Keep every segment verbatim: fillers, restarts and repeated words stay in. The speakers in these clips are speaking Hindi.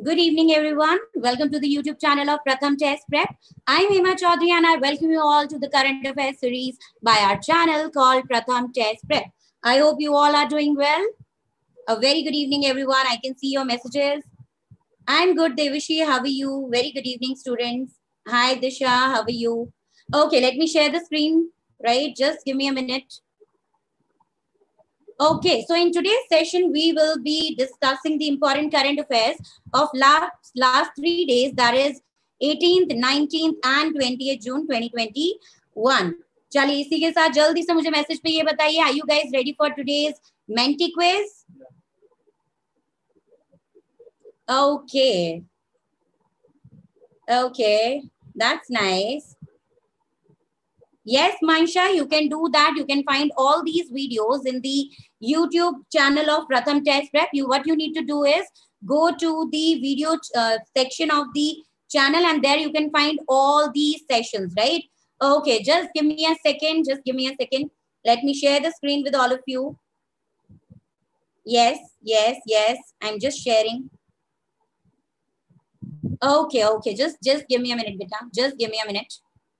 Good evening, everyone. Welcome to the YouTube channel of Pratham Test Prep. I'm Hema Chaudhary and I welcome you all to the current affairs series by our channel called Pratham Test Prep. I hope you all are doing well. A very good evening, everyone. I can see your messages. I'm good, Devishi. How are you? Very good evening, students. Hi, Disha. How are you? Okay, let me share the screen, right? Just give me a minute. Okay, so in today's session, we will be discussing the important current affairs of last, last three days, that is eighteenth, nineteenth and twentieth June twenty twenty-one. चलिए इसी के साथ जल्दी से मुझे मैसेज पे ये बताइए, are you guys ready for today's Menti quiz? Okay. Okay, that's nice. Yes, Mansha, you can do that. You can find all these videos in the YouTube channel of Pratham Test Prep. You, what you need to do is go to the video uh, section of the channel and there you can find all these sessions, right? Okay, just give me a second. Just give me a second. Let me share the screen with all of you. Yes, yes, yes. I'm just sharing. Okay, okay. Just, just give me a minute, beta. Just give me a minute.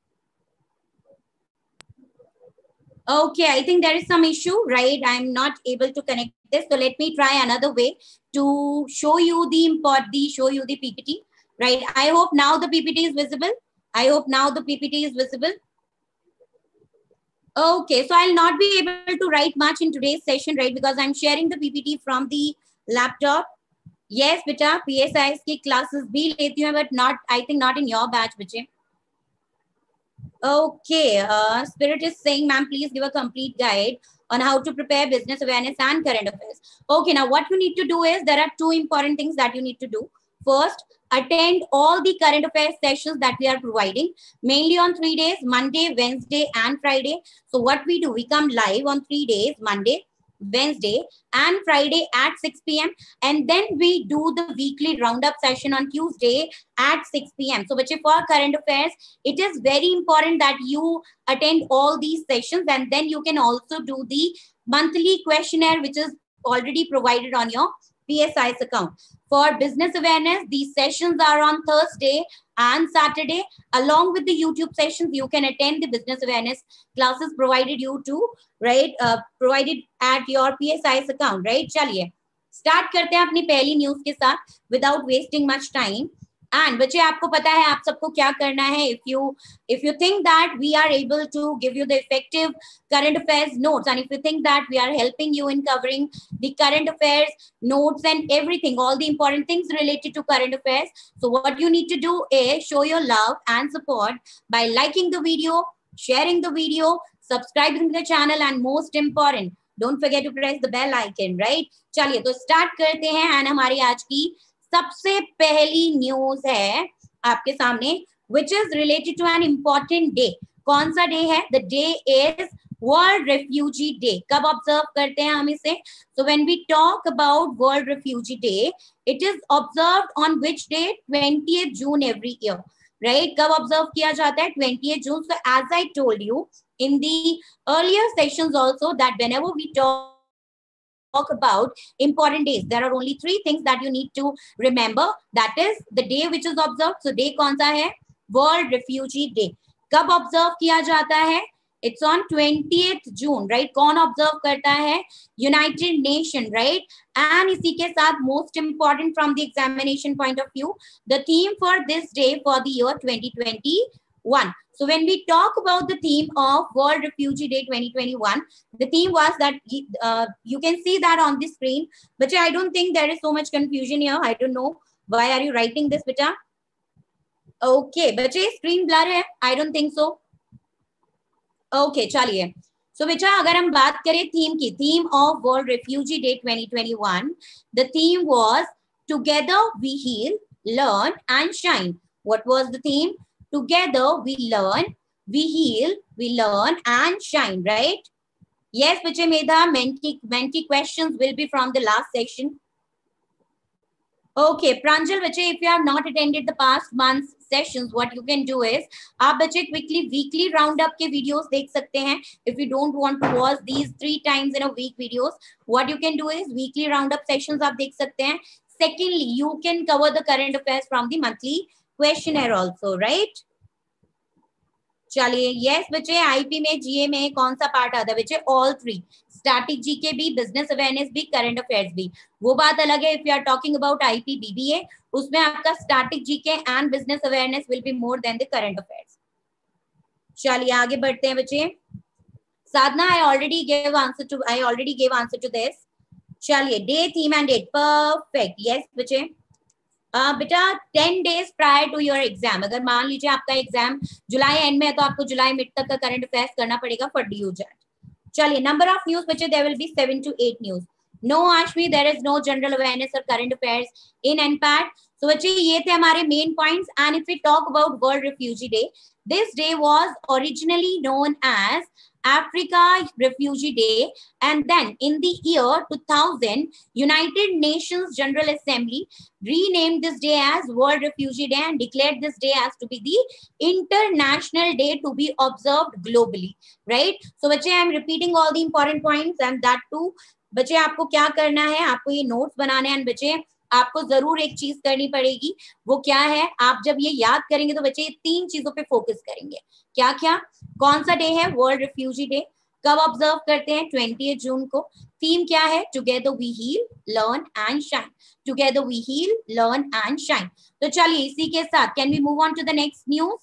Okay, I think there is some issue, right? I'm not able to connect this. So let me try another way to show you the import, the show you the P P T, right? I hope now the P P T is visible. I hope now the P P T is visible. Okay, so I'll not be able to write much in today's session, right? Because I'm sharing the P P T from the laptop. Yes, beta, P S I S की classes भी लेती हूँ, but not, I think not in your batch, बच्चे. Okay, uh, Spirit is saying, ma'am, please give a complete guide on how to prepare business awareness and current affairs. Okay, now what you need to do is there are two important things that you need to do. First, attend all the current affairs sessions that we are providing, mainly on three days, Monday, Wednesday, and Friday. So what we do, we come live on three days, Monday, Wednesday and Friday at six P M and then we do the weekly roundup session on Tuesday at six P M So bache, for current affairs, it is very important that you attend all these sessions and then you can also do the monthly questionnaire which is already provided on your P S I S account. For business awareness, these sessions are on Thursday and Saturday. Along with the YouTube sessions, you can attend the business awareness classes provided you to, right? Uh, provided at your P S I S account, right? चलिए, start करते हैं अपनी पहली news के साथ without wasting much time. And बच्चे आपको पता है आप सबको क्या करना है. If you if you think that we are able to give you the effective current affairs notes and if you think that we are helping you in covering the current affairs notes and everything, all the important things related to current affairs, so what you need to do is show your love and support by liking the video, sharing the video, subscribing to the channel and most important, don't forget to press the bell icon, right? चलिए तो start करते हैं and हमारी आज की सबसे पहली न्यूज है आपके सामने which is related to an important day. कौन सा डे है? The day is World Refugee Day. कब ऑब्जर्व करते हैं हम इसे? So when we talk about World Refugee Day, it is observed on which day? twentieth June every year, right? कब ऑब्जर्व किया जाता है? twentieth June. So as I told you in the earlier sessions also that whenever we talk talk about important days, there are only three things that you need to remember. That is the day which is observed. So day कौन सा है? World Refugee Day. कब observe किया जाता है? It's on twentieth June, right? कौन observe करता है? United Nation, right? And इसी के साथ most important from the examination point of view, the theme for this day for the year twenty twenty-one. So when we talk about the theme of World Refugee Day twenty twenty-one, the theme was that uh, you can see that on the screen. But I don't think there is so much confusion here. I don't know. Why are you writing this, beta? Okay, but screen blur hai? I don't think so. Okay, chaliye. So beta, agar hum baat kare theme ki, theme of World Refugee Day twenty twenty-one, the theme was Together We Heal, Learn and Shine. What was the theme? Together we learn, we heal, we learn and shine, right? Yes, Bache Medha, Menti, Menti questions will be from the last section. Okay, Pranjal, Bache, if you have not attended the past month's sessions, what you can do is, आप बच्चे quickly weekly roundup के videos देख सकते हैं. If you don't want to watch these three times in a week videos, what you can do is weekly roundup sessions आप देख सकते हैं. secondly, you can cover the current affairs from the monthly questionnaire also, right? चलिए, यस बच्चे, आईपी में, जीए में कौन सा पार्ट आता है बच्चे? ऑल थ्री, स्टैटिक जीके भी, बिजनेस अवेयरनेस भी, करंट अफेयर्स भी। वो बात अलग है, if you are talking about IP BBA, उसमें आपका static GK and business awareness will be more than the current affairs. चलिए आगे बढ़ते हैं बच्चे। Sadhana, I already give answer to I already give answer to this. चलिए, day, theme and date, perfect, yes बच्चे। Uh, बेटा ten days prior to your exam, अगर मान लीजिए आपका एग्जाम जुलाई एंड में है तो आपको जुलाई मिड तक का करंट अफेयर्स करना पड़ेगा फॉर डी यू जैट। चलिए, नंबर ऑफ न्यूज बच्चे, there will be seven to eight news. No Ashmi, there is no general awareness और करंट अफेयर्स इन एनपैट। तो बच्चे ये थे हमारे main points. And if we talk about world refugee day, this day was originally known as Africa Refugee Day, and then in the year two thousand, United Nations General Assembly renamed this day as World Refugee Day and declared this day as to be the international day to be observed globally, right? So बच्चे, I am repeating all the important points and that too. बच्चे आपको क्या करना है, आपको ये नोट्स बनाने हैं। बच्चे आपको जरूर एक चीज करनी पड़ेगी, वो क्या है, आप जब ये याद करेंगे तो बच्चे तीन चीजों पे फोकस करेंगे। क्या क्या? कौन सा डे है? World refugee day. कब ऑब्जर्व करते हैं? ट्वेंटी जून को। थीम क्या है? Together we heal, learn and shine. Together we heal, learn and shine. तो चलिए इसी के साथ can we move on to the next news?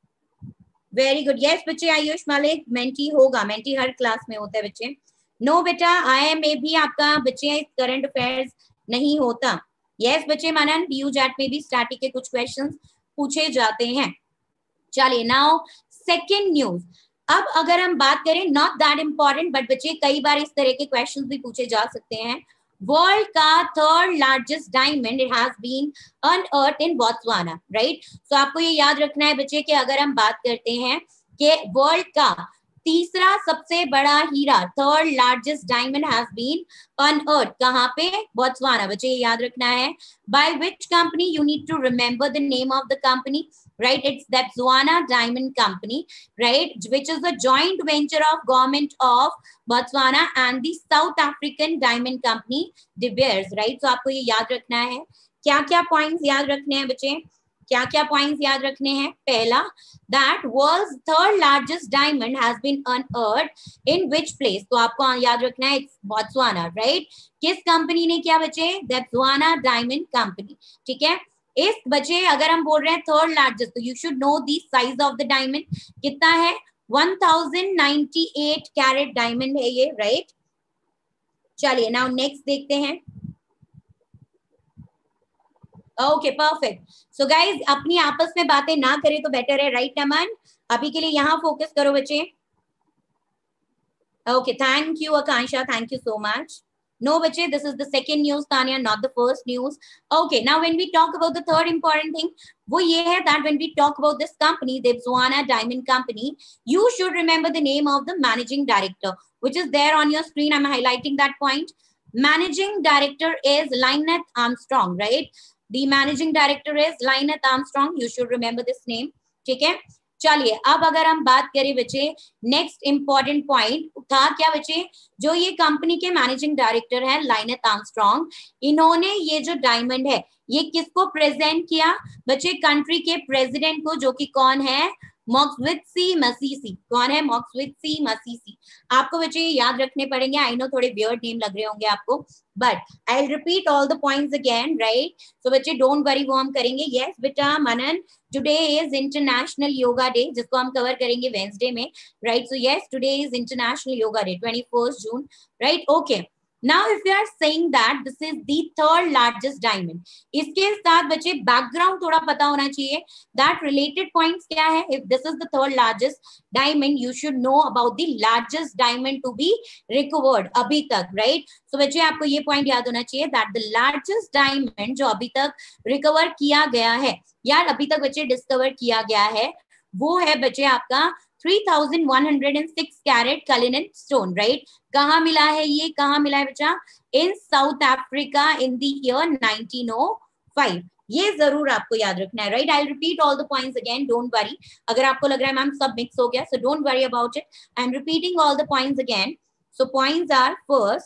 Very good, yes बच्चे। आयुष मालिक, मेंटी होगा, मेंटी हर क्लास में होता है बच्चे। नो बेटा, आई एम ए भी आपका बच्चे करंट अफेयर्स नहीं होता। यस बच्चे, मनन, डी यू जैट में भी स्टैटिक के कुछ क्वेश्चंस पूछे जाते हैं। चलिए, नाउ सेकेंड न्यूज। अब अगर हम बात करें, नॉट दैट इंपॉर्टेंट बट बच्चे कई बार इस तरह के क्वेश्चंस भी पूछे जा सकते हैं। वर्ल्ड का third largest diamond, it has been unearthed in Botswana, right? So आपको ये याद रखना है बच्चे कि अगर हम बात करते हैं कि वर्ल्ड का तीसरा सबसे बड़ा हीरा, third largest diamond has been unearthed, कहाँ पे? बोत्सवाना। बच्चे ये याद रखना है। By which company? You need to remember the name of the company, right? It's the Botswana Diamond Company, right? Which is a joint venture of government of Botswana and the South African Diamond Company, De Beers, right? So आपको ये याद रखना है। क्या क्या पॉइंट्स याद रखने हैं बच्चे? क्या क्या पॉइंट्स याद रखने हैं? पहला, that world's third largest diamond has been unearthed in which place? तो आपको याद रखना है it's Botswana, right? किस कंपनी ने किया बच्चे? The Botswana Diamond Company, ठीक है? इस बच्चे अगर हम बोल रहे हैं थर्ड लार्जेस्ट, तो you should know the size of the diamond कितना है? One thousand ninety eight carat diamond है ये, राइट? चलिए, नाउ नेक्स्ट देखते हैं। Okay, perfect. सो गाइज, अपनी आपस में बातें ना करें तो बेटर है, राइट अमन? अभी के लिए यहाँ फोकस करो बच्चे। Okay, thank you Akanksha, thank you so much. No, bache, this is the second news, Tanya, not the first news. Okay, now when we talk about the third important thing, वो ये है that when we talk about this company, the Botswana Diamond Company, you should remember the name of the managing director, which is there on your screen. I'm highlighting that point. Managing director is Lynette Armstrong, right? The managing director is Lynette Armstrong. You should remember this name. ठीक है? चलिए, अब अगर हम बात करें बच्चे, नेक्स्ट इंपॉर्टेंट पॉइंट था क्या बच्चे? जो ये कंपनी के मैनेजिंग डायरेक्टर हैं लाइनेट आर्मस्ट्रॉन्ग, इन्होंने ये जो डायमंड है ये किसको प्रेजेंट किया बच्चे? कंट्री के प्रेसिडेंट को, जो कि कौन है? मॉक्सवित्सी मसीसी। कौन है? मॉक्सवित्सी मसीसी। आपको बच्चे ये याद रखने पड़ेंगे। आई नो थोड़े वियर्ड नेम लग रहे होंगे आपको, but I will repeat all the points again, right? So बच्चे डोंट वरी, वो हम करेंगे। यस बेटा Manan, today is international yoga day, जिसको हम कवर करेंगे वेंसडे में, right? So yes, today is international yoga day, twenty first June, right? Okay, now if you are saying that this is the third largest diamond, इसके साथ बच्चे बैकग्राउंड थोड़ा पता होना चाहिए। that related points क्या है? if this is the third largest diamond, you should know about the largest diamond to be recovered अभी तक, right? so बच्चे आपको ये पॉइंट याद होना चाहिए that the largest diamond जो अभी तक रिकवर किया गया है, यार अभी तक बच्चे डिस्कवर किया गया है, वो है बच्चे आपका three thousand one hundred six carat Cullinan stone, right? कहाँ मिला है ये? कहाँ मिला है बच्चा? In South Africa in the year nineteen O five. ये जरूर आपको याद रखना है, right? I will repeat all the points again, don't worry. अगर आपको लग रहा है मैम सब मिक्स हो गया, so don't worry about it, I am repeating all the points again. So points are, first,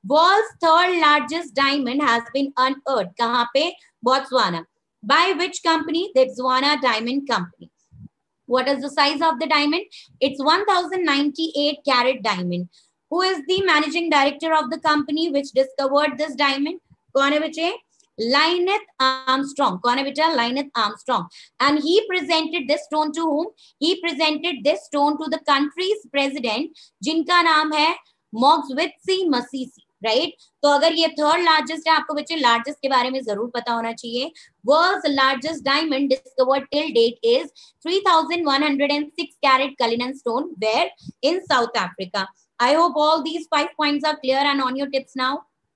World's third largest diamond has been unearthed. कहाँ पे? Botswana. By which company? The Botswana Diamond Company. What is the size of the diamond? It's one thousand ninety-eight carat diamond. Who is the managing director of the company which discovered this diamond? कौन है बच्चे? Lyneth Armstrong. कौन है बेटा? Lyneth Armstrong. And he presented this stone to whom? He presented this stone to the country's president, जिनका नाम है Mogwitsi Masisi. राइट, तो अगर ये थर्ड लार्जेस्ट है, आपको बच्चे लार्जेस्ट के बारे में जरूर पता होना चाहिए. World's largest diamond discovered till date is three thousand one hundred six carat Cullinan stone, where in South Africa. I hope all these five points are clear and on your tips now.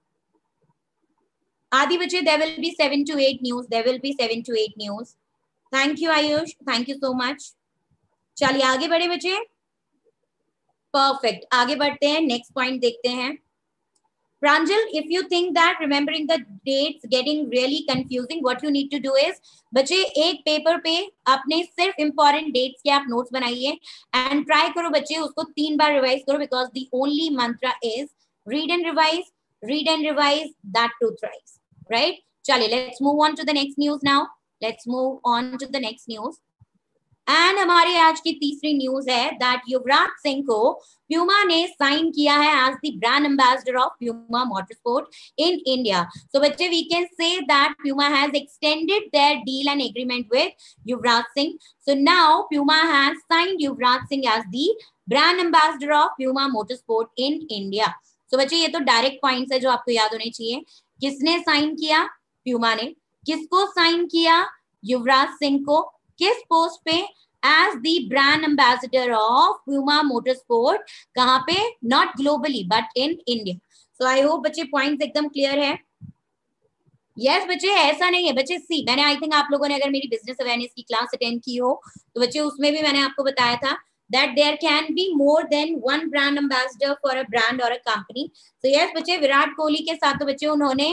Adi bache, there will be seven to eight news. There will be seven to eight news. Thank you Ayush, thank you so much. चलिए आगे बढ़े बच्चे. परफेक्ट, आगे बढ़ते हैं, नेक्स्ट पॉइंट देखते हैं. Pranjal, if you think that remembering the dates getting really confusing, what you need to do is, बच्चे एक पेपर पे अपने सिर्फ important dates के आप notes बनाइए and try करो बच्चे उसको तीन बार revise करो, because the only mantra is read and revise, read and revise, that too thrice, right? चलिए, let's move on to the next news now. Let's move on to the next news. And हमारी आज की तीसरी न्यूज है दैट युवराज सिंह को प्यूमा ने साइन किया है as the brand ambassador of Puma motorsport in India. So बच्चे, we can say that Puma has extended their deal and agreement with Yuvraj Singh. So now Puma has signed Yuvraj Singh as the brand ambassador of Puma motorsport in India. So बच्चे, ये तो डायरेक्ट पॉइंट्स है जो आपको याद होने चाहिए. किसने साइन किया? प्यूमा ने. किसको साइन किया? युवराज सिंह को. किस पोस्ट पे? As the brand ambassador of Puma motorsport. कहां पे? Not globally but in India. So I hope बच्चे पॉइंट्स एकदम क्लियर है. यस yes, बच्चे, ऐसा नहीं है बच्चे. सी, मैंने आई थिंक आप लोगों ने अगर मेरी बिजनेस अवेयरनेस की क्लास अटेंड की हो तो बच्चे उसमें भी मैंने आपको बताया था that there can be more than one brand ambassador for a brand or a company. So yes बच्चे, विराट कोहली के साथ तो बच्चे उन्होंने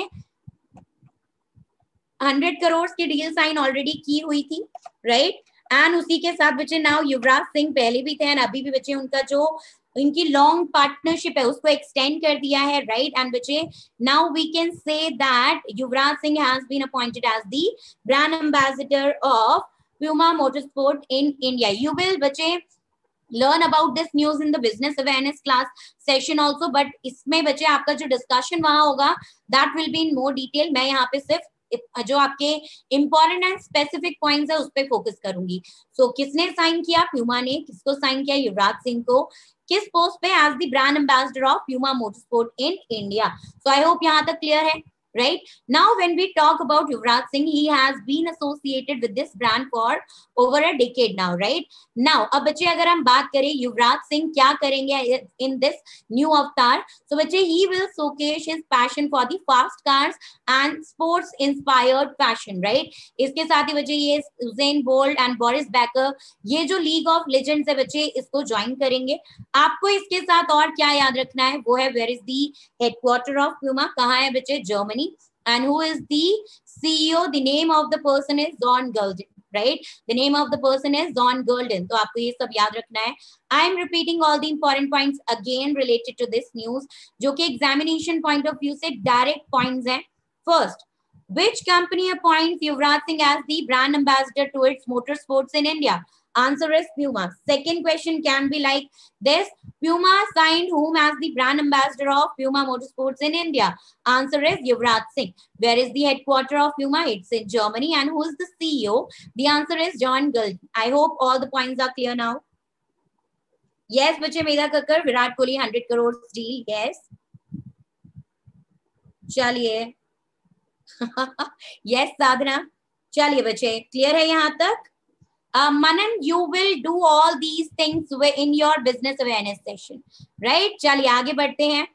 हंड्रेड करोड़ की डील साइन ऑलरेडी की हुई थी, राइट. एंड उसी के साथ बच्चे नाउ युवराज सिंह पहले भी थे एंड अभी भी बच्चे उनका जो इनकी लॉन्ग पार्टनरशिप है उसको एक्सटेंड कर दिया है, राइट. एंड बच्चे now we can say that Yuvraj Singh has been appointed as the brand ambassador of Puma motorsport in India. You will बच्चे learn about this news in the business awareness class session also, but इसमें बच्चे आपका जो डिस्कशन वहां होगा that will be in more detail. मैं यहाँ पे सिर्फ जो आपके इंपॉर्टेंट एंड स्पेसिफिक पॉइंट्स है उस पर फोकस करूंगी. सो so, किसने साइन किया? प्यूमा ने. किसको साइन किया? युवराज सिंह को. किस पोस्ट पे? As the brand ambassador of Puma motorsport in India. So I hope यहाँ तक क्लियर है, right? Now when we talk about Yuvraj Singh, he has been associated with this brand for over a decade now, right? Now अब बच्चे अगर हम बात करें युवराज सिंह क्या करेंगे in this new avatar, so बच्चे he will showcase his passion for the fast cars and sports inspired fashion, right? इसके साथ ही बच्चे ये Usain Bolt and Boris Becker, ये जो लीग ऑफ लेजेंड्स है बच्चे, इसको ज्वाइन करेंगे. आपको इसके साथ और क्या याद रखना है वो है where is the headquarter of Puma, कहाँ है बच्चे? Germany. And who is the C E O? The name of the person is John Gulden, right? The name of the person is John Gulden. तो आपको ये सब याद रखना है. I am repeating all the important points again related to this news, जो कि examination point of view से direct points हैं. First, which company appoints Yuvraj Singh as the brand ambassador to its motorsports in India? Answer is Puma. Second question can be like this: Puma signed whom as the brand ambassador of Puma Motorsports in India? Answer is Yuvraj Singh. Where is the headquarter of Puma? It's in Germany. And who is the C E O? The answer is John Gulden. I hope all the points are clear now. Yes, बच्चे, Medha Kakkar, Virat Kohli hundred crore deal. Yes. चलिए. Yes, साधना. चलिए बच्चे, क्लियर है यहाँ तक? Uh, Manan, you will do all these things in your business awareness session, right? चलिए आगे बढ़ते हैं.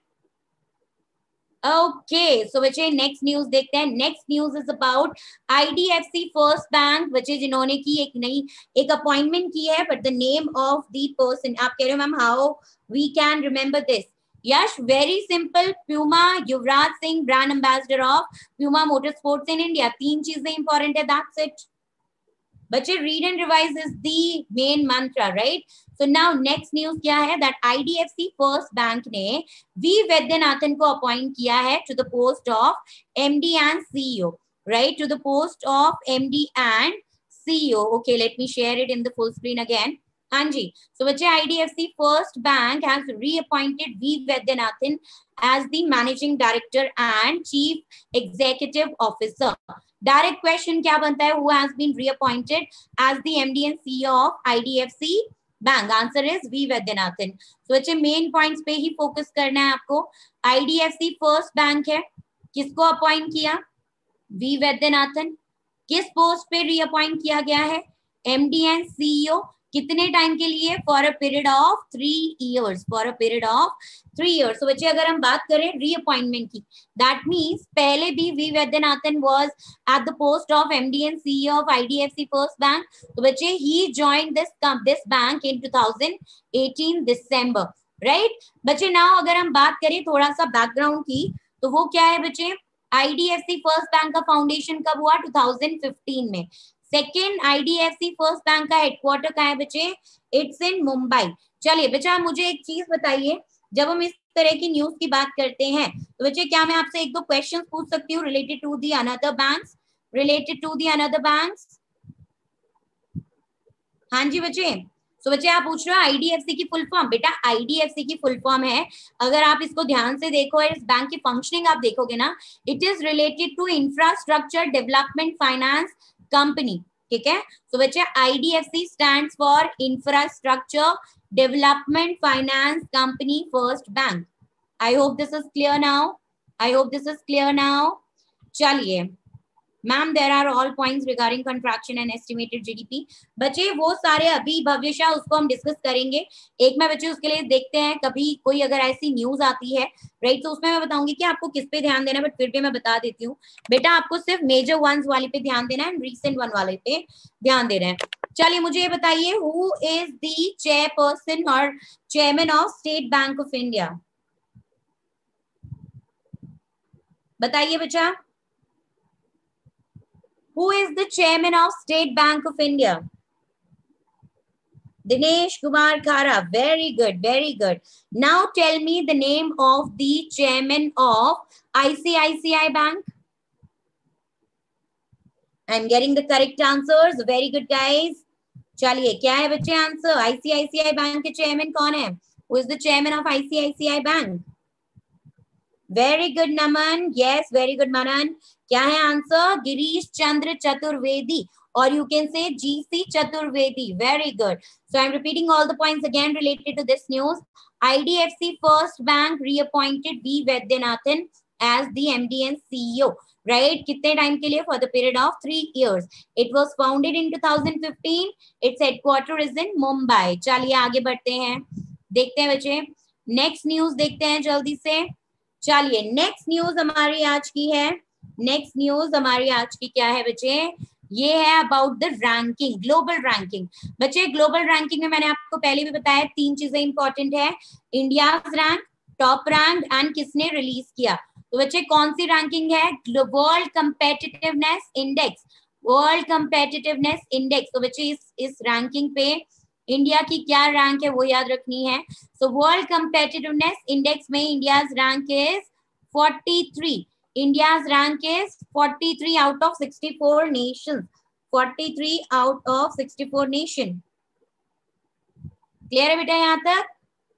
Okay, so बच्चे नेक्स्ट न्यूज देखते हैं. Next news is about I D F C first bank, बच्चे जिन्होंने की एक नई एक अपॉइंटमेंट की है, but the name of the person. आप कह रहे हो ma'am how we can remember this? Yes, very simple. Puma, Yuvraj Singh, brand ambassador of Puma motorsports in India. तीन चीजें इंपॉर्टेंट है, दैट्स इट. बच्चे read and revise is the main Mantra, right? So now next news क्या है दैट आईडीएफसी फर्स्ट बैंक ने वी वैद्यनाथन को अपॉइंट किया है to the post of MD and CEO, right, to the post of MD and CEO. Okay, let me share it in the full screen again. हाँ जी, सो बच्चे IDFC first bank has reappointed V Vaidyanathan as the managing director and chief executive officer. Direct question क्या बनता है, who has been reappointed as the MD and CEO of IDFC bank? Answer is V Vaidyanathan. तो बच्चे मेन पॉइंट्स पे ही फोकस करना है आपको. आईडीएफसी फर्स्ट बैंक है, किसको अपॉइंट किया? वी वैद्यनाथन. किस पोस्ट पे रीअपॉइंट किया गया है? MD and CEO. कितने टाइम के लिए? For a period of three years. For a period of three years. तो बच्चे अगर हम बात करें रीअपॉइंटमेंट की, दैट मीन्स पहले भी V Vaidyanathan was at the post of MD and CEO of IDFC first bank. तो बच्चे he joined this this bank in two thousand eighteen December, right. बच्चे नाउ अगर हम बात करें थोड़ा सा बैकग्राउंड की, तो वो क्या है बच्चे? आईडीएफसी फर्स्ट बैंक का फाउंडेशन कब हुआ? टू थाउजेंड फिफ्टीन में. सेकेंड, आईडीएफसी फर्स्ट बैंक का हेडक्वार्टर कहाँ है बच्चे? It's in Mumbai. चलिए बच्चा मुझे एक चीज बताइए, जब हम इस तरह की न्यूज की बात करते हैं तो बच्चे क्या मैं आपसे एक दो क्वेश्चन पूछ सकती हूँ related to the another banks? Related to the another banks? हाँ जी बच्चे. सो बच्चे आप पूछ रहे हो आईडीएफसी की फुल फॉर्म. बेटा आईडीएफसी की फुल फॉर्म है, अगर आप इसको ध्यान से देखो और इस बैंक की फंक्शनिंग आप देखोगे ना, it is related to infrastructure development finance company. ठीक है. तो बच्चे IDFC stands for infrastructure development finance company first bank. I hope this is clear now. I hope this is clear now. चलिए ma'am, there are all points regarding contraction and estimated GDP. बच्चे वो सारे अभी भविष्य उसको हम डिस्कस करेंगे. एक मैं बच्चे उसके लिए देखते हैं कभी कोई अगर ऐसी न्यूज आती है, राइट, तो उसमें मैं बताऊंगी कि आपको किस पे ध्यान देना है, बट फिर भी मैं बता देती हूँ बेटा आपको सिर्फ मेजर वंस वाले पे ध्यान देना है एंड रिसेंट वन वाले पे ध्यान देना है. चलिए मुझे ये बताइए, हु इज द चेयरपर्सन और chairman of State Bank of India? बताइए बच्चा, who is the chairman of State Bank of India? Dinesh Kumar Khara. Very good, very good. Now tell me the name of the chairman of I C I C I Bank. I'm getting the correct answers. Very good guys. चलिए क्या है बच्चे answer? I C I C I Bank के chairman कौन है? Who is the chairman of I C I C I Bank? Very good Naman. Yes, very good Manan. क्या है answer? Girish Chandra Chaturvedi, or you can say G C Chaturvedi. Very good. So I'm repeating all the points again related to this news. I D F C First Bank reappointed V Vaidyanathan as the M D and C E O. Right? कितने टाइम के लिए? For the period of three years. It was founded in two thousand fifteen. Its headquarter is in Mumbai. चलिए आगे बढ़ते हैं, देखते हैं बच्चे नेक्स्ट न्यूज देखते हैं जल्दी से. चलिए नेक्स्ट न्यूज हमारी आज की है. नेक्स्ट न्यूज हमारी आज की क्या है बच्चे? ये है about the ranking, global ranking. बच्चे ग्लोबल रैंकिंग में मैंने आपको पहले भी बताया तीन चीजें इंपॉर्टेंट है, India's rank, top rank and किसने रिलीज किया. तो बच्चे कौन सी रैंकिंग है? World competitiveness index. World competitiveness index. तो बच्चे इस इस रैंकिंग पे इंडिया की क्या रैंक है वो याद रखनी है. सो वर्ल्ड कंपेटिटिवनेस इंडेक्स में India's rank is forty three. India's rank is forty-three out of sixty-four nations. forty-three out of sixty-four nation. Clear है बेटा यहाँ तक?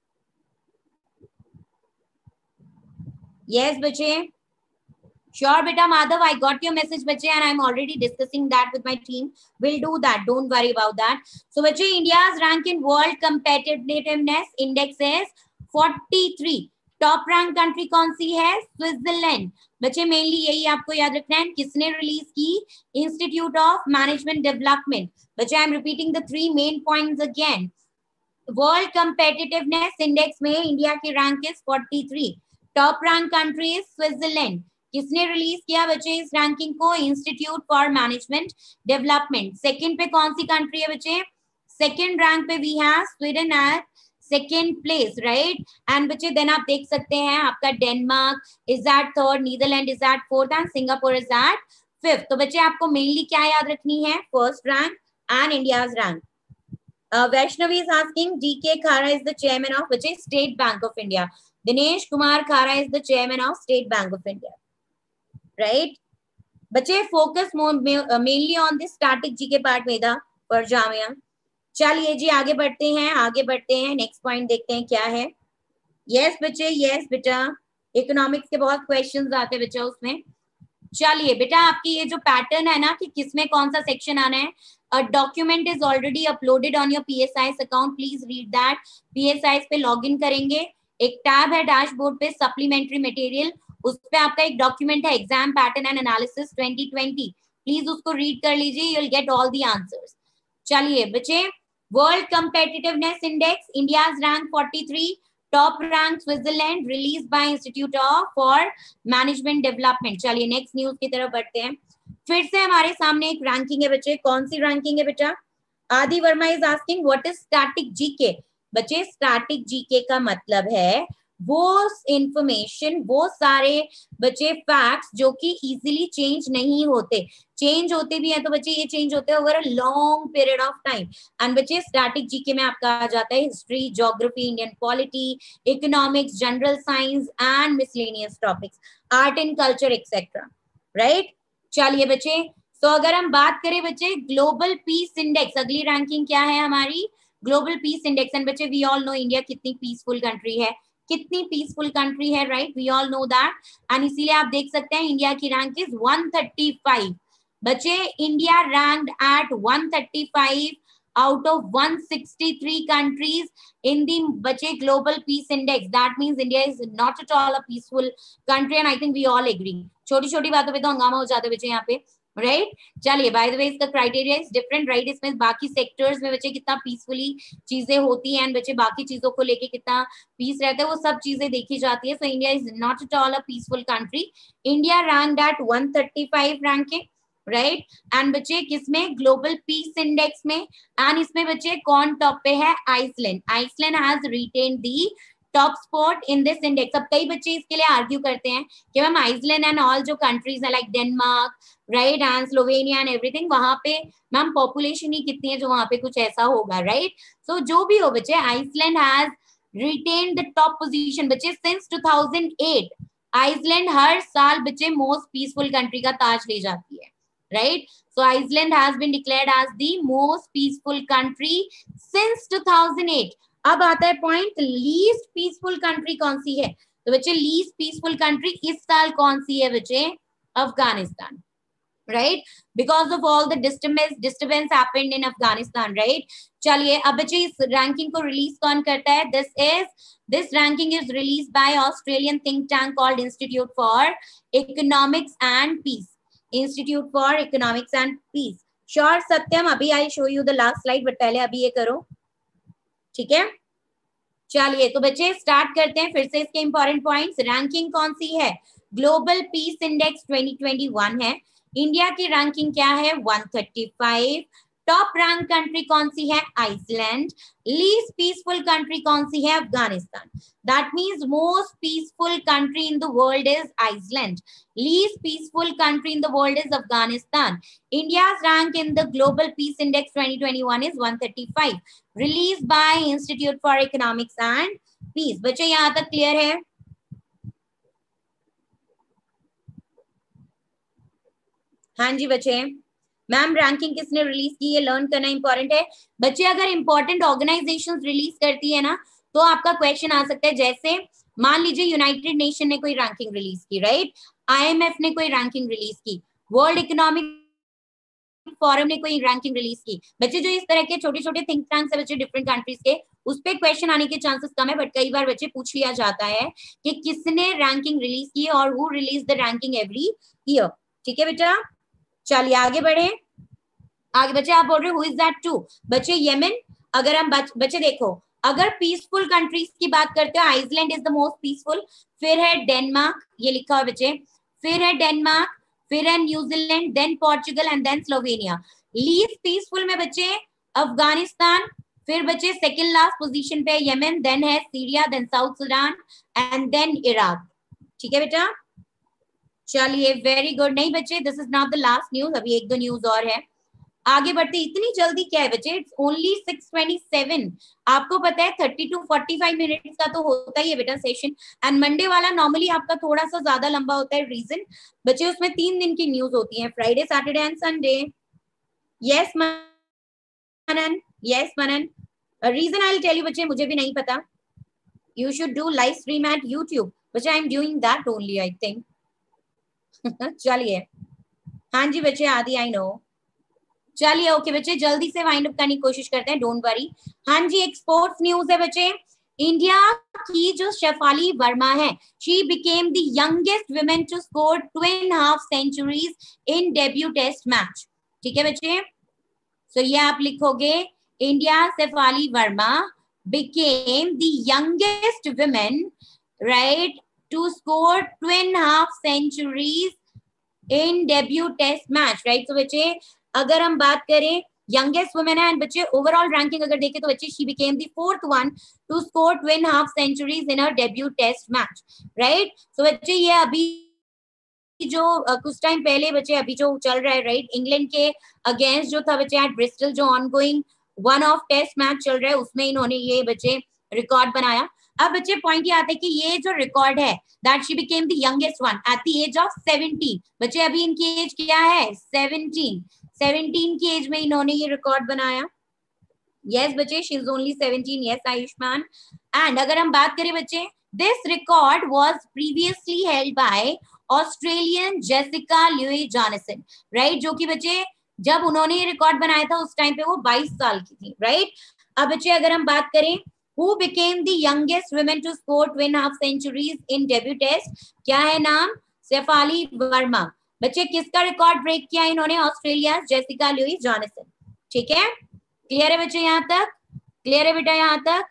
Yes बच्चे. Sure बेटा Madhav, I got your message बच्चे and I'm already discussing that with my team. We'll do that. Don't worry about that. So बच्चे India's rank in World Competitiveness Index is forty-three. Top rank country कौन सी है? स्विट्जरलैंड. बच्चे मेनली यही आपको याद रखना है. किसने रिलीज की? Institute of management development. बच्चे I am repeating the three main points again. World competitiveness index में इंडिया की rank is forty three. Top rank country is Switzerland. किसने रिलीज किया बच्चे इस रैंकिंग को? Institute for management development. Second पे कौन सी कंट्री है बच्चे? सेकंड रैंक पे we have Sweden at second place, right. And बच्चे देन आप देख सकते हैं आपका Denmark is eight third, Netherlands is at fourth and Singapore is at fifth. तो बच्चे आपको मेनली क्या याद रखनी है? First rank and India's rank. Vaishnavi is asking DK Khara is the chairman of बच्चे State Bank of India. Dinesh Kumar Khara is the chairman of State Bank of India. Right बच्चे focus mainly on this static GK part में था पर जामिया. चलिए जी आगे बढ़ते हैं आगे बढ़ते हैं नेक्स्ट पॉइंट देखते हैं क्या है. यस बच्चे यस बेटा इकोनॉमिक्स के बहुत क्वेश्चंस आते हैं बच्चा उसमें. चलिए बेटा आपकी ये जो पैटर्न है ना कि किसमें कौन सा सेक्शन आना है. A document is already uploaded on your PSIS account. Please read that. PSIS पे लॉगिन करेंगे. एक टैब है डैशबोर्ड पे सप्लीमेंट्री मटेरियल. उस पे आपका एक डॉक्यूमेंट है exam pattern and analysis twenty twenty. Please उसको रीड कर लीजिए. You will get all the answers. चलिए बच्चे world competitiveness index India rank forty three. Top rank Switzerland release by institute of for management development. चलिए नेक्स्ट न्यूज की तरफ बढ़ते हैं. फिर से हमारे सामने एक रैंकिंग है बच्चे. कौन सी रैंकिंग है बेटा. Adi Verma is asking what is static GK. बच्चे स्टैटिक जीके का मतलब है वो इंफॉर्मेशन वो सारे बच्चे फैक्ट्स जो कि इजीली चेंज नहीं होते. चेंज होते भी हैं तो बच्चे ये चेंज होते हैं over a long period of time. And बच्चे स्टैटिक जीके में आपका आ जाता है history geography Indian polity economics general science and miscellaneous topics art and culture etcetera. Right चलिए बच्चे तो अगर हम बात करें बच्चे ग्लोबल पीस इंडेक्स अगली रैंकिंग क्या है हमारी ग्लोबल पीस इंडेक्स. एंड बच्चे वी ऑल नो इंडिया कितनी पीसफुल कंट्री है कितनी पीसफुल कंट्री है. Right we all no that. And इसीलिए आप देख सकते हैं इंडिया की rank is one thirty five. बच्चे India ranked at one thirty five out of one sixty-three countries in the बच्चे global peace index. That means India is not at all a peaceful country and I think we all agree. छोटी छोटी बातों पे तो हंगामा हो जाता है बच्चे यहाँ पे. Right right? चलिए बाय द वे इसका क्राइटेरिया इज डिफरेंट. राइट इसमें बाकी सेक्टर्स में बच्चे कितना पीसफुली चीजें होती हैं बच्चे बाकी चीजों को लेके कितना पीस रहता है वो सब चीजें देखी जाती है. So India is not at all a peaceful country. India ranked at one thirty five ranking. Right and बच्चे किसमें ग्लोबल पीस इंडेक्स में. एंड इसमें बच्चे कौन टॉप पे है Iceland. Iceland has retain the top spot in this index. अब कई बच्चे इसके लिए आर्ग्यू करते हैं कि मैम आइसलैंड एंड ऑल जो कंट्रीज है like Denmark right and Slovenia and everything वहां पे मैम पॉपुलेशन ही कितनी है जो वहां पे कुछ ऐसा होगा. राइट सो so, जो भी हो बच्चे Iceland has retain the top position. बच्चे since two thousand eight Iceland हर साल बच्चे मोस्ट पीसफुल कंट्री का ताज ले जाती है. Right, so Iceland has been declared as the most peaceful country since two thousand eight. अब आता है पॉइंट लीस्ट पीसफुल कंट्री कौन सी है. तो बच्चे लीस्ट पीसफुल कंट्री इस साल कौन सी है बच्चे Afghanistan. Right because of all the disturbance disturbance happened in Afghanistan. Right चलिए अब बच्चे इस रैंकिंग को रिलीज कौन करता है. This is this ranking is release by Australian think tank called institute for economics and peace. Institute for Economics and Peace. Sure Satyam अभी I show you the last slide but पहले अभी ये करो. ठीक है चलिए तो बच्चे स्टार्ट करते हैं फिर से इसके इंपॉर्टेंट पॉइंट्स. रैंकिंग कौन सी है global peace index twenty twenty one है. इंडिया की रैंकिंग क्या है one thirty five. Top rank country कौन सी है आइसलैंड. लीस्ट पीसफुल कंट्री कौन सी है Afghanistan. That means most peaceful country in the world is Iceland. Least peaceful country in the world is Afghanistan. India's rank in the Global Peace Index twenty twenty-one is one thirty-five, released by Institute for Economics and Peace. बच्चे यहाँ तक क्लियर है. हाँ जी बच्चे मैम रैंकिंग किसने रिलीज की ये लर्न करना इंपॉर्टेंट है. बच्चे अगर इंपॉर्टेंट ऑर्गेनाइजेशंस रिलीज करती है ना तो आपका क्वेश्चन आ सकता है. जैसे मान लीजिए यूनाइटेड नेशन ने कोई रैंकिंग रिलीज की. राइट आईएमएफ ने कोई रैंकिंग रिलीज की. वर्ल्ड इकोनॉमिक फोरम ने कोई रैंकिंग रिलीज की. बच्चे जो इस तरह के छोटे छोटे थिंक टैंक्स है बच्चे डिफरेंट कंट्रीज के उस पे क्वेश्चन आने के चांसेस कम है. बट कई बार बच्चे पूछ लिया जाता है कि किसने रैंकिंग रिलीज की और who release the ranking every year. ठीक है बेटा चलिए आगे बढ़े. आगे बच्चे आप बोल रहे हु इज दैट टू. बच्चे येमेन. अगर हम बच, बच्चे देखो अगर पीसफुल कंट्रीज की बात करते हो Iceland is the most peaceful. फिर है डेनमार्क ये लिखा हुआ बच्चे. फिर है डेनमार्क फिर है New Zealand then Portugal and then Slovenia. Least peaceful में बच्चे अफगानिस्तान. फिर बच्चे सेकंड लास्ट पोजीशन पे येमेन देन है Syria then South Sudan and then Iraq. ठीक है बेटा चलिए वेरी गुड. नहीं बच्चे this is not the last news अभी एक दो न्यूज और है. आगे बढ़ते, इतनी जल्दी क्या है बच्चे, it's only six twenty seven. आपको पता है thirty two forty five minutes का तो होता ही है बेटा सेशन, एंड मंडे वाला नॉर्मली आपका थोड़ा सा ज्यादा लंबा होता है। रीजन बच्चे उसमें तीन दिन की न्यूज होती है, Friday Saturday and Sunday. Yes Manan, yes Manan, reason I will tell you बच्चे, मुझे भी नहीं पता। You should do live stream at YouTube बच्चे, I am doing that only I think. चलिए, हाँ जी बच्चे, आदि आई नो। चलिए ओके बच्चे, जल्दी से वाइंड अप करने की कोशिश करते हैं, डोंट वरी। हाँ जी, एक स्पोर्ट्स न्यूज है बच्चे। इंडिया की जो शेफाली वर्मा है, she became the youngest women to score two and half centuries in debut test match. ठीक है बच्चे, सो so, ये आप लिखोगे, India Shefali Verma became the youngest women right to score two and half centuries in debut test match, right. तो बच्चे अगर हम बात करें यंगेस्ट वुमेन है, एंड बच्चे ओवरऑल रैंकिंग अगर देखें तो बच्चे she became the fourth one to score two and half centuries in her debut test match, right. So बच्चे ये अभी जो uh, कुछ टाइम पहले बच्चे अभी जो चल रहा है राइट, इंग्लैंड के अगेंस्ट जो था बच्चे एट ब्रिस्टल, जो ongoing one off test match चल रहा है, उसमें इन्होंने ये बच्चे रिकॉर्ड बनाया। अब बच्चे पॉइंट ये आता है कि ये जो रिकॉर्ड है that she became the youngest one at the age of seventeen. बच्चे अभी इनकी एज क्या है, सेवनटीन। सेवनटीन की एज में इन्होंने ये रिकॉर्ड बनाया। यस बच्चे, she is only seventeen. Yes Ayushman. And अगर हम बात करें बच्चे, this record was previously held by Australian Jessica Louise Johnson, right, जो कि बच्चे जब उन्होंने ये रिकॉर्ड बनाया था उस टाइम पे वो बाईस साल की थी, राइट। अब बच्चे अगर हम बात करें who became the youngest women to score two and a half centuries in debut test, क्या है नाम, शेफाली वर्मा। बच्चे किसका रिकॉर्ड ब्रेक किया इन्होंने, ऑस्ट्रेलिया जेसिका ल्यूई जॉनसन। ठीक है, क्लियर है बच्चे, यहाँ तक क्लियर है बेटा, यहाँ तक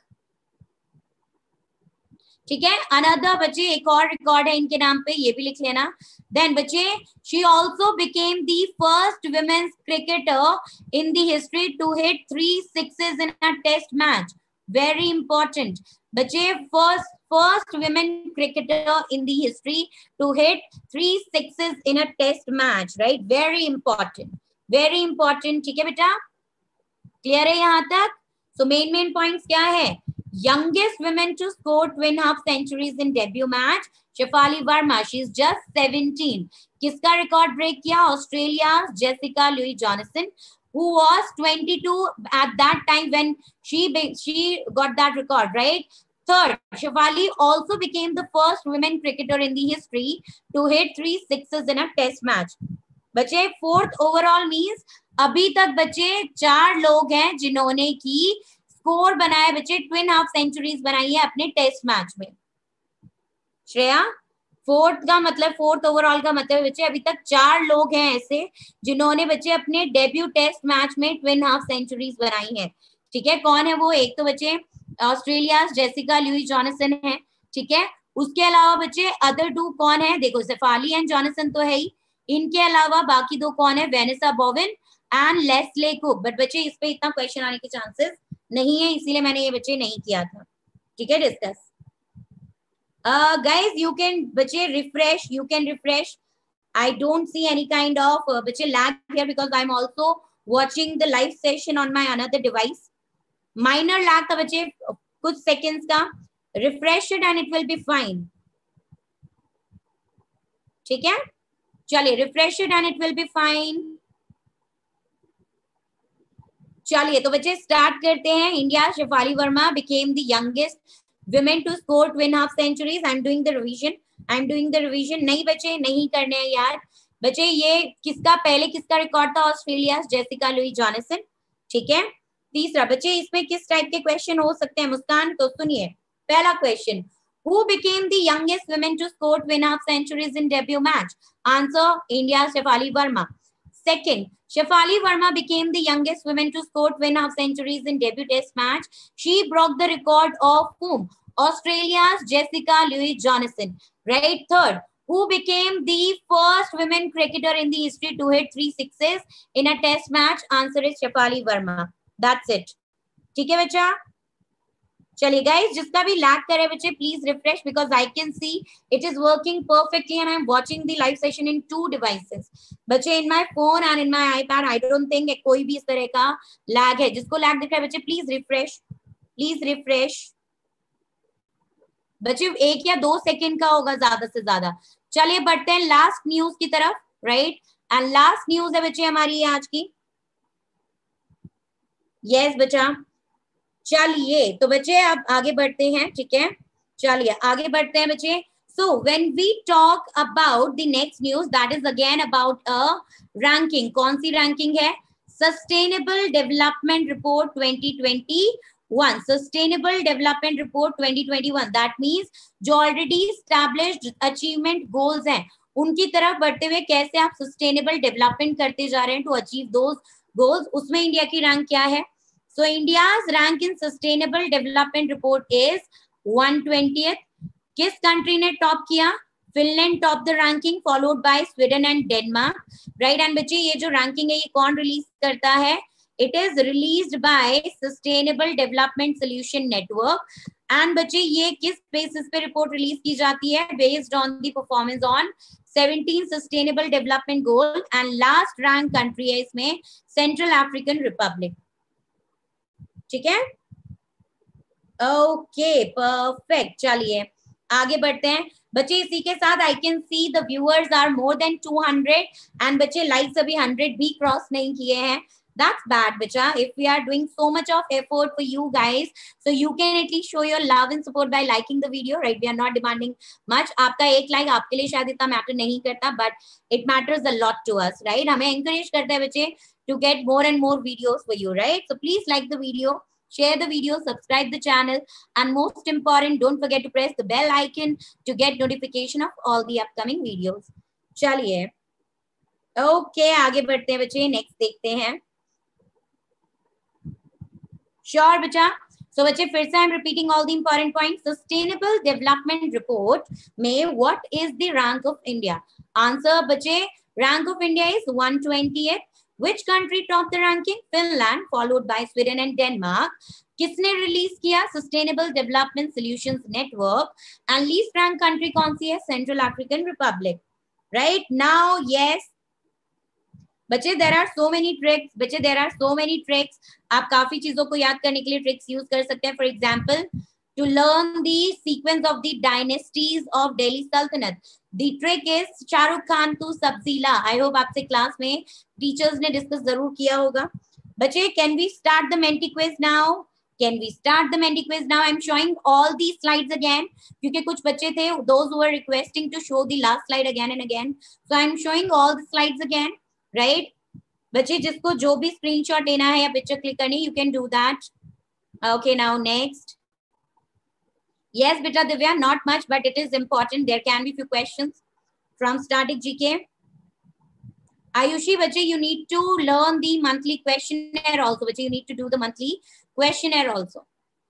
ठीक है। अनदर बच्चे एक और रिकॉर्ड है इनके नाम पे, ये भी लिख लेना। देन बच्चे she also became the first women's cricketer in the history to hit three sixes in a test match, very important बच्चे, first first women cricketer in the history to hit three sixes in a test match, right, very important, very important. ठीक है बेटा, क्लियर है यहाँ तक। सो मेन मेन पॉइंट्स क्या है, youngest women to score two and a half centuries in debut match, Shefali Verma, she is just seventeen. किसका रिकॉर्ड ब्रेक किया, Australia Jessica Louise Johnson, who was twenty-two at that time when she she got that record, right? Third, Shefali also became the first women cricketer in the history to hit three sixes in a test match. बच्चे फोर्थ ओवरऑल मींस अभी तक बच्चे चार लोग हैं जिन्होंने की स्कोर बनाया बच्चे, ट्विन हाफ सेंचुरीज बनाई है अपने टेस्ट मैच में। श्रेया, फोर्थ का मतलब फोर्थ ओवरऑल का मतलब बच्चे अभी तक चार लोग हैं ऐसे जिन्होंने बच्चे अपने डेब्यू टेस्ट मैच में ट्विन हाफ सेंचुरीज बनाई है। ठीक है, कौन है वो, एक तो बच्चे ऑस्ट्रेलिया जेसिका ल्यूई जॉनसन है, ठीक है, उसके अलावा बच्चे अदर टू कौन है, देखो शेफाली एंड जॉनसन तो है ही, इनके अलावा बाकी दो कौन है, Vanessa Bowen and Lesley Cook. But बच्चे इस पे इतना क्वेश्चन आने के चांसेस नहीं है, इसीलिए मैंने ये बच्चे नहीं किया था। ठीक है, डिस्कस गाइज, यू कैन बच्चे refresh, you can refresh. I don't see any kind of बच्चे lag here because I am also watching the live session on my another device. Minor lag था बच्चे कुछ सेकंड्स का, refresh it and it will be fine. ठीक है, चलिए refresh it and it will be fine. चलिए तो बच्चे स्टार्ट करते हैं। India Shefali Verma became the youngest women to score two and half centuries. I am doing the revision, I am doing the revision. नहीं बच्चे नहीं करने हैं यार बच्चे, ये किसका पहले किसका रिकॉर्ड था, ऑस्ट्रेलिया जेसिका लुई जॉनसन। ठीक है, तीसरा बच्चे इसमें किस टाइप के क्वेश्चन हो सकते हैं मुस्कान, तो सुनिए। पहला question, who became the youngest women to score two and a half centuries in debut match? Answer, India Shefali Verma. Second, Shefali Verma became the youngest woman to score two and a half centuries in debut test match. She broke the record of whom? Australia's Jessica Louis Johnson. Right. Third, who became the first women cricketer in the history to hit three sixes in a test match? Answer is Shefali Verma. That's it. ठीक है बच्चा, चलिए गाइस, जिसका भी लैग करे बच्चे please refresh, because I can see it is working perfectly and I am watching the live session in two devices बच्चे, in my phone and in my iPad. I don't think कोई भी इस तरह का लैग है. जिसको लैग दिख रहा है बच्चे प्लीज रिफ्रेश, प्लीज रिफ्रेश बच्चे, एक या दो सेकंड का होगा ज्यादा से ज्यादा. चलिए बढ़ते हैं लास्ट न्यूज की तरफ, राइट. एंड लास्ट न्यूज है बच्चे हमारी आज की. यस बच्चा, चलिए तो बच्चे अब आगे बढ़ते हैं. ठीक है, चलिए आगे बढ़ते हैं बच्चे. So when we talk about the next news, that is again about a ranking. कौन सी ranking है? Sustainable Development Report twenty twenty-one. Sustainable Development Report twenty twenty-one. That means जो already established achievement goals हैं, उनकी तरफ बढ़ते हुए कैसे आप sustainable development करते जा रहे हैं to achieve those goals. उसमें इंडिया की rank क्या है? So India's rank in Sustainable Development Report is one hundred twentieth. किस कंट्री ने टॉप किया? Finland top the ranking, followed by Sweden and Denmark, right. And बच्चे ये जो रैंकिंग है ये कौन रिलीज करता है? It is released by sustainable development solution network. And बच्चे ये किस बेसिस पे रिपोर्ट रिलीज की जाती है? Based on the performance on seventeen sustainable development goal. And last rank country है इसमें सेंट्रल अफ्रीकन रिपब्लिक. ठीक है, ओके परफेक्ट. चलिए आगे बढ़ते हैं बच्चे. इसी के साथ I can see the viewers are more than two hundred and बच्चे लाइक्स अभी हंड्रेड भी क्रॉस नहीं किए हैं. That's bad, bacha. If we are doing so much of effort for you guys, so you can at least show your love and support by liking the video, right? We are not demanding much. आपका एक लाइक like आपके लिए शायद इतना मैटर नहीं करता, but it matters a lot to us, right? हमें encourage करता है बच्चे to get more and more videos for you, right? So please like the video, share the video, subscribe the channel, and most important, don't forget to press the bell icon to get notification of all the upcoming videos. चलिए, okay, आगे बढ़ते हैं बच्चे. नेक्स्ट देखते हैं. श्योर बच्चा. सो बच्चे फिर से I am repeating all the important point. Sustainable development report में what is the rank of India? Answer बच्चे, rank of India is one hundred twentieth. Which country topped the ranking? Finland, followed by Sweden and Denmark. किसने रिलीज किया? Sustainable development solutions network. And least rank country कौन सी है? Central African Republic, right. Now yes बच्चे, there are so many tricks बच्चे, there are so many tricks. आप काफी चीजों को याद करने के लिए ट्रिक्स यूज कर सकते हैं. For example, to learn the sequence of the dynasties of Delhi Sultanate. The trick is Shahrukh Khan to Sabzila. I hope आपसे क्लास में टीचर्स ने डिस्कस जरूर किया होगा. बच्चे, can we start the Menti quiz now? Can we start the Menti quiz now? I'm showing all these slides again. क्योंकि कुछ बच्चे थे, those who were requesting to show the last slide again and again. So I'm showing all the slides again, right? बच्चे, जिसको जो भी स्क्रीनशॉट लेना है या पिक्चर क्लिक करनी, you can do that. Okay, now next. Yes, beta Divya, not much, but it is important. There can be few questions from static G K. Ayushi, bache, you need to learn the monthly questionnaire also. Bache, you need to do the monthly questionnaire also.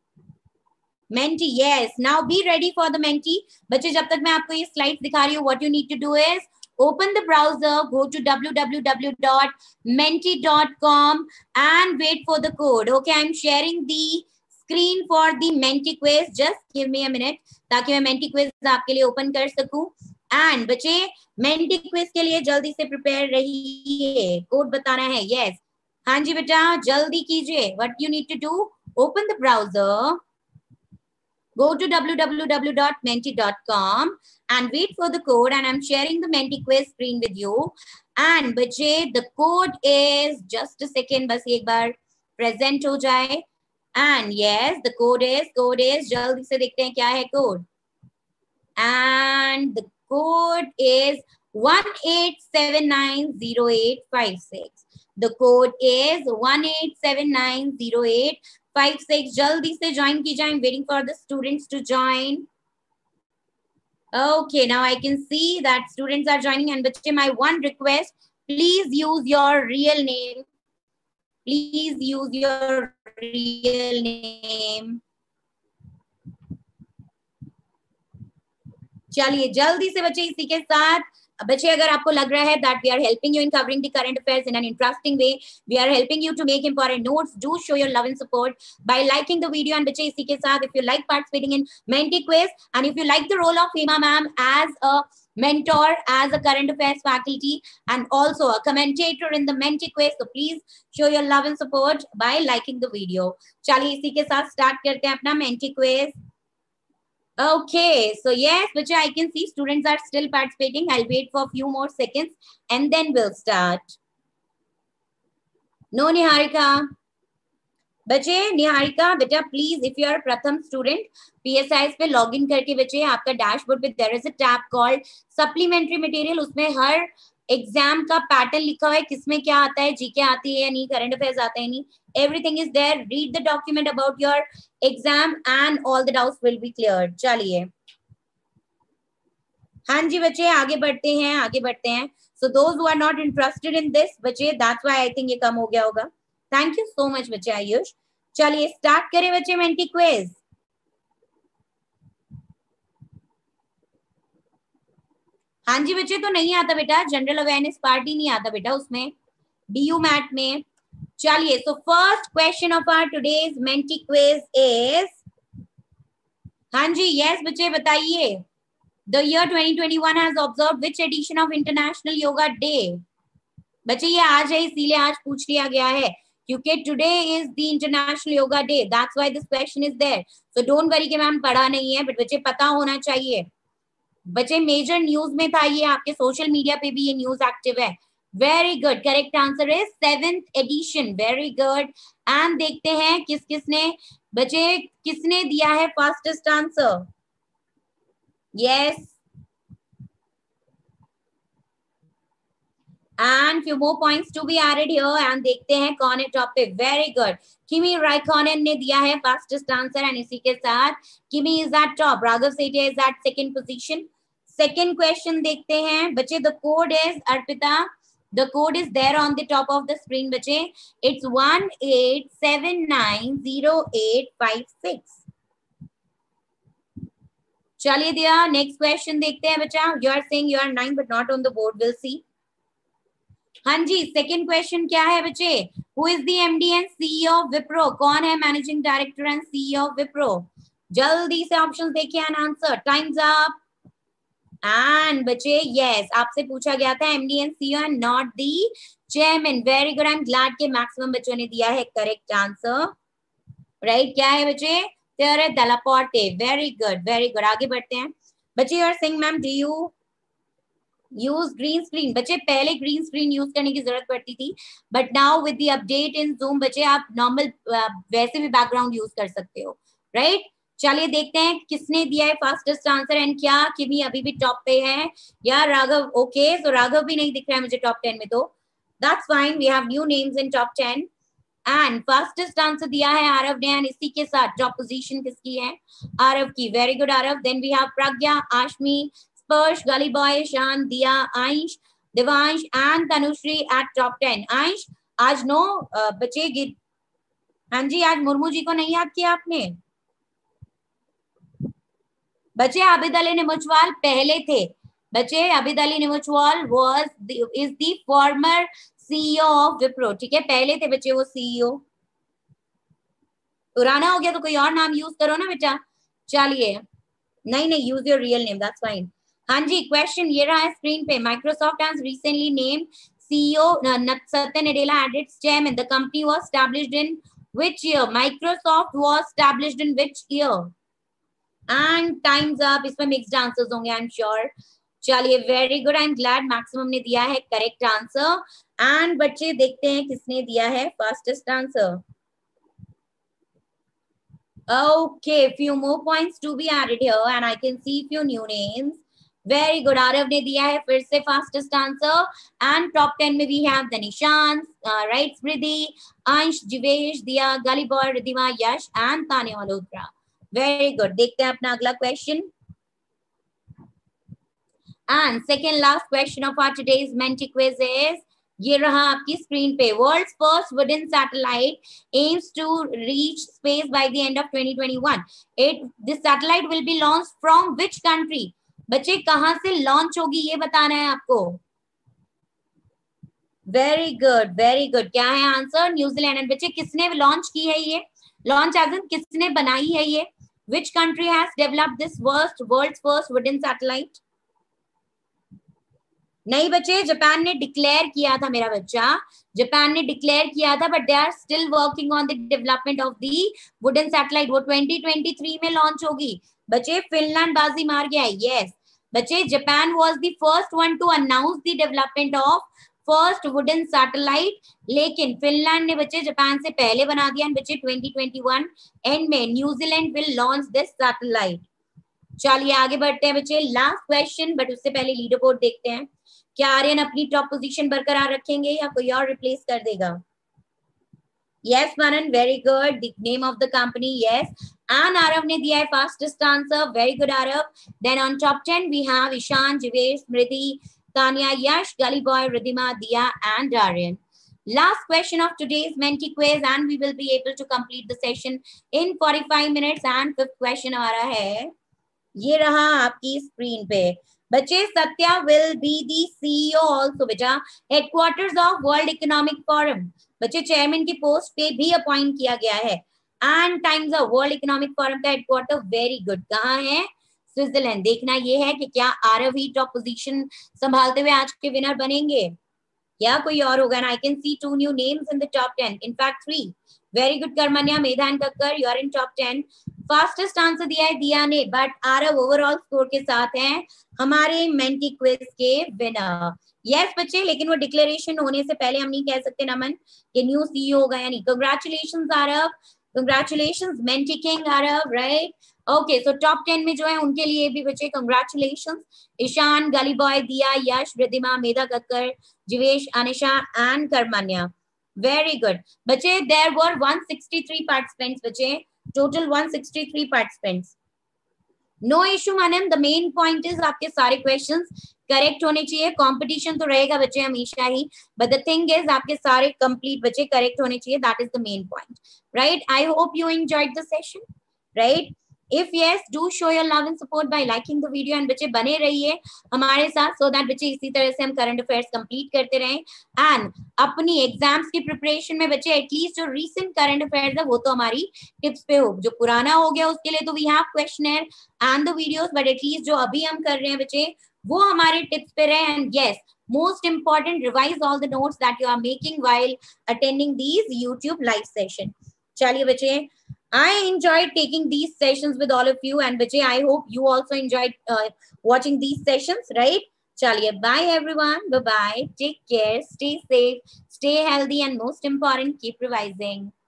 Menti, yes. Now be ready for the Menti. Bache, jab tak main aapko ye slides dikha rahi hu, what you need to do is open the browser, go to w w w dot menti dot com and wait for the code. Okay, I'm sharing the screen for the Menti quiz. Just give me a minute ताकि मैं Menti quiz आपके लिए ओपन कर सकूं. एंड बच्चे, Menti quiz के लिए जल्दी से प्रिपेयर रहिए. कोड बताना है. यस, हाँ जी बेटा, जल्दी कीजिए. What you need to do, open the browser, go to w w w dot menti dot com and wait for the code. And I'm sharing the Menti quiz screen with you. And बच्चे, the code is, just a second, बस एक बार present हो जाए. And yes, the code is, code is, जल्दी से देखते हैं क्या है code. And the code is one eight seven nine zero eight five six. The code is one eight seven nine zero eight five six. जल्दी से join कीजिए. I'm waiting for the students to join. Okay, now I can see that students are joining. And बच्चे, my one request, please use your real name. Please use your real name. चलिए जल्दी से बच्चे इसी के साथ बच्चे अगर आपको लग रहा है that we are helping you in covering the current affairs in an interesting way, we are helping you to make important notes, do show your love and support by liking the video. And बच्चे इसी के साथ if you like participating in Menti quiz and if you like the role of Hema ma'am as a mentor, as a current affairs faculty and also a commentator in the Menti quiz, so please show your love and support by liking the video. चलिए इसी के साथ start करते हैं अपना Menti quiz. Okay, so yes, which I can see students are still participating. I'll wait for a few more seconds and then we'll start. No, Niharika. बच्चे निहारिका बेटा please if you are Pratham student PSIS पे लॉगिन करके बच्चे आपका डैशबोर्ड पे there is a tab called supplementary material, उसमें हर एग्जाम का पैटर्न लिखा हुआ है, किसमें क्या आता है, जीके आती है या नहीं, करंट अफेयर्स आते हैं नहीं, everything is there. Read the document about your exam and all the doubts will be clear. चलिए हाँ जी बच्चे आगे बढ़ते हैं आगे बढ़ते हैं. So those who are not interested in this बच्चे दैट्स व्हाई आई थिंक ये कम हो गया होगा. थैंक यू सो मच बच्चे आयुष. चलिए स्टार्ट करें बच्चे मेंटी क्विज. हाँ जी बच्चे तो नहीं आता बेटा, जनरल अवेयरनेस पार्ट ही नहीं आता बेटा उसमें, डीयू मैट में. चलिए so first question of our today's Menti quiz is, हाँ जी यस बच्चे बताइए, the year twenty twenty one has observed which edition of International yoga Day. बच्चे ये आज है इसीलिए आज पूछ लिया गया है क्योंकि today is the International yoga Day, that's why this question is there. So don't worry कि मैम पढ़ा नहीं है, बट बच्चे पता होना चाहिए. बच्चे मेजर न्यूज में था ये, आपके सोशल मीडिया पे भी ये न्यूज एक्टिव है. Very good, correct answer is seventh edition. Very good. And देखते हैं किस किसने बच्चे किसने दिया है fastest answer. Yes and few more points to be added here and देखते हैं कौन है टॉप पे. वेरी गुड, किमी राइकोनेन ने दिया है फास्टेस्ट आंसर एंड इसी के साथ Kimi is at top, Raghav Sethia is at second position. Second question देखते हैं बच्चे. The code is Arpita, the code is there on the top of the screen बच्चे. It's one eight seven nine zero eight five six. चलिए दिया नेक्स्ट क्वेश्चन देखते हैं बच्चा. You are saying you are nine but not on the board, will see. हाँ जी सेकंड क्वेश्चन क्या है बच्चे. Who is the MD and CEO of Wipro, कौन है managing director and CEO of Wipro. जल्दी से ऑप्शंस देखिए and answer. Time's up. And बच्चे यस आपसे पूछा गया था MD and CEO and not the chairman. Very good, I am glad के मैक्सिमम बच्चों ने दिया है करेक्ट आंसर. राइट, क्या है बच्चे, Thierry Delaporte. Very good very good. आगे बढ़ते हैं बच्चे. You are saying ma'am do you use green screen. बच्चे पहले ग्रीन स्क्रीन यूज करने की जरूरत पड़ती थी but now with the update in Zoom बच्चे आप नॉर्मल वैसे भी बैकग्राउंड यूज कर सकते हो. Right right? चलिए देखते हैं किसने दिया है फास्टेस्ट आंसर एंड क्या किमी अभी भी टॉप पे है या राघव. ओके सो राघव भी नहीं दिख रहा है मुझे टॉप टेन में, तो that's fine, we have new names in top ten. And fastest answer दिया है आरव ने एंड इसी के साथ टॉप पोजीशन किसकी है, आरव की. Very good Aarav. Then we have Pragya, Ashmi, Spursh, Gully Boy, Shan, Diya, Aish, Devansh and Tanushree at top ten. Aish, आज नो बच्चे गिर. हाँ जी आज मुर्मू जी को नहीं याद किया आपने. बच्चे आबिद अली निमुचवाल पहले थे. बच्चे Abid Ali Neemuchwala was the, is the former CEO of Wipro. ठीक है पहले थे बच्चे वो सीईओ. पुराना हो गया तो कोई और नाम यूज करो ना बेटा. चलिए नहीं नहीं use your real name, that's fine. हाँ जी क्वेश्चन ये रहा है स्क्रीन पे. Microsoft has recently named CEO Satya Nadella as its chairman. The company was established in which year? Microsoft was established in which year? And time's up. इसमें mixed answers होंगे I'm sure. चलिए very good, I am glad maximum ने दिया है करेक्ट आंसर. एंड बच्चे देखते हैं किसने दिया है fastest answer. Okay, few more points to be added here and I can see few new names. Very good. Aarav ने दिया है फिर से fastest answer and top ten में भी have the Nishant, right, Smriti, Ansh, Jivesh, Diya, Gully boy, Ridhima, Yash and Tanya Malhotra. Very good. देखते हैं अपना अगला क्वेश्चन. And second last question of our today's Menti quiz is, ये रहा आपकी स्क्रीन पे. World's first wooden satellite aims to reach space by the end of twenty twenty one. It this satellite will be launched from which country. बच्चे कहां से लॉन्च होगी ये बताना है आपको। वेरी गुड वेरी गुड, क्या है आंसर? न्यूजीलैंड। एंड बच्चे किसने लॉन्च की है ये? लॉन्च एज इन किसने बनाई है ये? Which country has developed this first world's first wooden satellite? नहीं बच्चे, जापान ने डिक्लेयर किया था मेरा बच्चा, जापान ने डिक्लेयर किया था, but they are still working on the development of the wooden satellite. वो ट्वेंटी ट्वेंटी थ्री में लॉन्च होगी। बच्चे फिनलैंड बाजी मार गया है। यस बच्चे, Japan was the first one to announce the development of first wooden satellite, लेकिन फिनलैंड ने बच्चे जापान से पहले बना दिया। बच्चे ट्वेंटी ट्वेंटी वन एंड में New Zealand will launch this satellite. चलिए आगे बढ़ते हैं बच्चे, लास्ट क्वेश्चन, बट उससे पहले लीडर बोर्ड देखते हैं। क्या आर्यन अपनी टॉप पोजीशन बरकरार रखेंगे या कोई और रिप्लेस कर देगा? Yes Manan, very good. The name of the company, yes. And Aarav ने दिया है fastest answer, very good Aarav. Then on top ten we have Ishan, Jivesh, Smriti, Tania, Yash, Gully boy, Ridhima, Diya and Aryan. Last question of today's Menti quiz and we will be able to complete the session in forty-five minutes. And fifth question हमारा है, ये रहा आपकी स्क्रीन पे बच्चे। Satya will be the CEO also बेटा, headquarters of World Economic Forum. बच्चे चेयरमैन की पोस्ट पे भी अपॉइंट किया गया है। And times of World Economic Forum का हेडक्वार्टर, वेरी गुड, कहाँ है? स्विट्जरलैंड। देखना ये है कि क्या आरव ही टॉप पोजीशन संभालते हुए आज के विनर बनेंगे या कोई और होगा। I can see two new names in the top ten, in fact three. Very good Karmanya, Medha and Kakkar, you are in top ten. Fastest answer दिया है दिया ने, बट आरव ओवरऑल स्कोर के साथ हैं हमारे मेंटी क्विज के विनर। यस बच्चे, लेकिन वो डिक्लेरेशन होने से पहले हम नहीं कह सकते नमन कि न्यू सीईओ होगा या नहीं। Congratulations Aarav, congratulations Menti king Aarav, right. Okay, so top ten में जो है उनके लिए भी बच्चे congratulations. Ishan, Gully boy, Diya, Yash, Ridhima, Medha Kakkar, Jivesh, Anisha and Karmanya, very good बच्चे। There were one sixty-three participants बच्चे, total one sixty-three participants. No issue madam, the main point is आपके सारे क्वेश्चंस करेक्ट होने चाहिए। कंपटीशन तो रहेगा बच्चे हमेशा ही, बट द थिंग इज आपके सारे कंप्लीट बच्चे करेक्ट होने चाहिए, that is the main point, right. I hope you enjoyed the session, right. If yes, do show your love and support by liking the video and बच्चे बने रहिए हमारे साथ, so that बच्चे इसी तरह से हम करंट अफेयर्स कंप्लीट करते रहें। एंड अपनी एग्जाम्स की प्रिपरेशन में बच्चे एटलीस्ट जो रीसेंट करंट अफेयर्स है वो तो हमारी टिप्स पे हो। जो पुराना हो गया उसके लिए तो we have questioner and the videos, but at least जो अभी हम कर रहे हैं बच्चे वो हमारे टिप्स पे रहे। And yes, most important, revise all the notes that you are making while attending these YouTube live session. चलिए बच्चे, I enjoyed taking these sessions with all of you, and बच्चे I hope you also enjoyed uh, watching these sessions, right? चलिए, bye everyone, bye bye, take care, stay safe, stay healthy, and most important, keep revising.